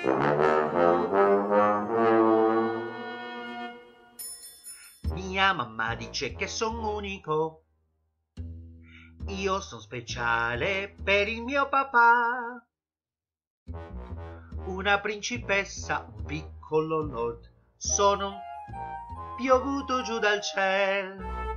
Mia mamma dice che sono unico, io sono speciale per il mio papà. Una principessa, un piccolo lord, sono piovuto giù dal cielo.